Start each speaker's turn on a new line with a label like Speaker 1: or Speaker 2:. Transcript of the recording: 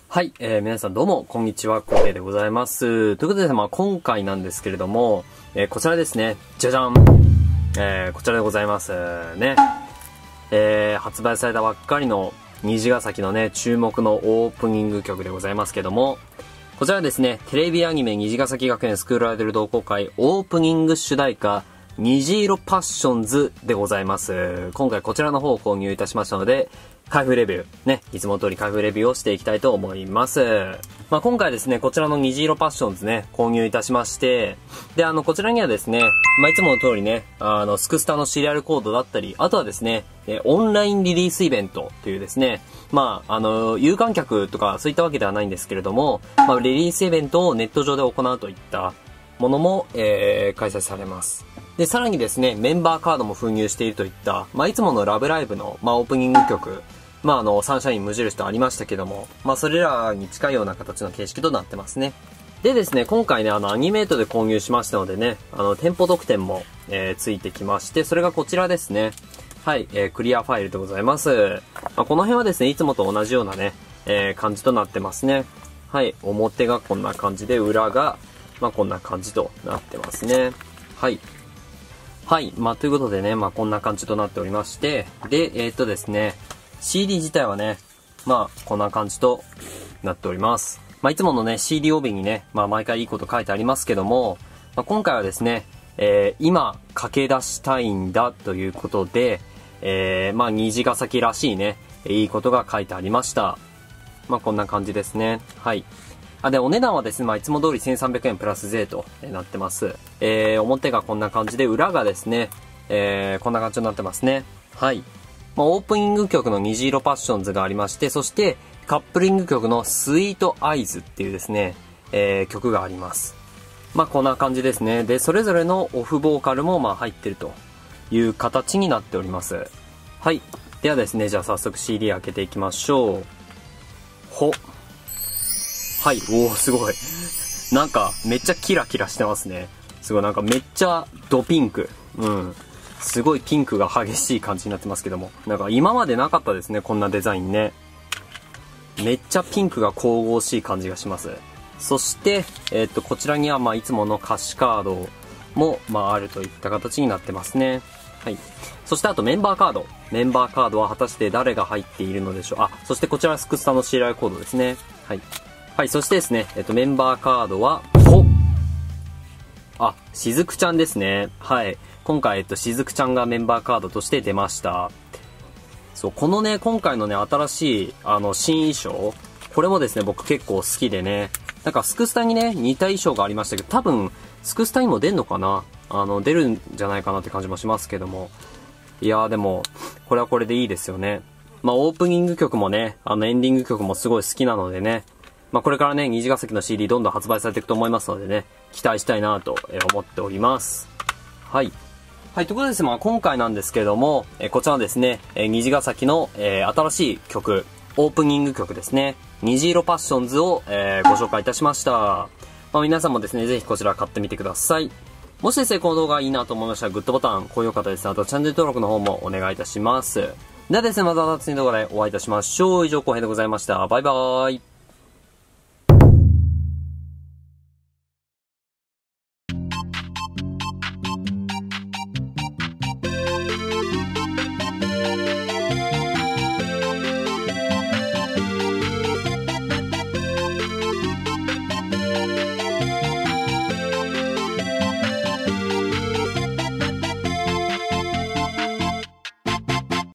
Speaker 1: はい、皆さんどうも、こんにちは、コウケイでございます。ということで、今回なんですけれども、こちらですね、じゃじゃん、こちらでございますね。発売されたばっかりの虹ヶ崎のね、注目のオープニング曲でございますけども、こちらはですね、テレビアニメ虹ヶ崎学園スクールアイドル同好会オープニング主題歌、虹色パッションズでございます。今回こちらの方を購入いたしましたので、開封レビュー、ね、いつも通り開封レビューをしていきたいと思います。今回ですね、こちらの虹色パッションズね、購入いたしまして、で、こちらにはですね、いつもの通りね、スクスタのシリアルコードだったり、あとはですね、オンラインリリースイベントというですね、有観客とかそういったわけではないんですけれども、リリースイベントをネット上で行うといったものも、開催されます。で、さらにですね、メンバーカードも封入しているといった、いつものラブライブの、オープニング曲、サンシャイン無印とありましたけども、それらに近いような形の形式となってますね。でですね、今回ね、アニメートで購入しましたのでね、店舗特典も、ついてきまして、それがこちらですね。はい、クリアファイルでございます。この辺はですね、いつもと同じようなね、感じとなってますね。はい、表がこんな感じで、裏が、こんな感じとなってますね。はい。はい。ということでね、こんな感じとなっておりまして、で、ですね、CD 自体はね、こんな感じとなっております。いつものね、CD 帯にね、毎回いいこと書いてありますけども、今回はですね、今、駆け出したいんだということで、虹ヶ崎らしいね、いいことが書いてありました。こんな感じですね。はい。で、お値段はですね、いつも通り1300円プラス税となってます。表がこんな感じで、裏がですね、こんな感じになってますね。はい。オープニング曲の虹色パッションズがありまして、そしてカップリング曲のスイートアイズっていうですね、曲があります。こんな感じですね。で、それぞれのオフボーカルも入ってるという形になっております。はい。ではですね、じゃあ早速 CD 開けていきましょう。はい、おー、すごい。なんか、めっちゃキラキラしてますね。すごい、なんかめっちゃドピンク。すごいピンクが激しい感じになってますけども。なんか今までなかったですね、こんなデザインね。めっちゃピンクが神々しい感じがします。そして、こちらにはいつもの歌詞カードも、あるといった形になってますね。はい。そしてあとメンバーカード。メンバーカードは果たして誰が入っているのでしょう。そしてこちらはスクスタのシリアルコードですね。はい。はい、そしてですね、メンバーカードは、しずくちゃんですね。はい。今回、しずくちゃんがメンバーカードとして出ました。そう、このね、今回のね、新しい、新衣装、これもですね、僕結構好きでね、なんかスクスタにね、似た衣装がありましたけど、多分、スクスタにも出んのかな？出るんじゃないかなって感じもしますけども。いやーでも、これはこれでいいですよね。オープニング曲もね、エンディング曲もすごい好きなのでね、これからね、虹ヶ崎の CD どんどん発売されていくと思いますのでね、期待したいなと思っております。はい。はい、ということでですね、今回なんですけれども、こちらはですね、虹ヶ崎の、新しい曲、オープニング曲ですね、虹色パッションズを、ご紹介いたしました。皆さんもですね、ぜひこちら買ってみてください。もしですね、この動画いいなと思いましたら、グッドボタン、高評価ですね、あとチャンネル登録の方もお願いいたします。ではですね、また次の動画でお会いいたしましょう。以上、後編でございました。バイバーイ。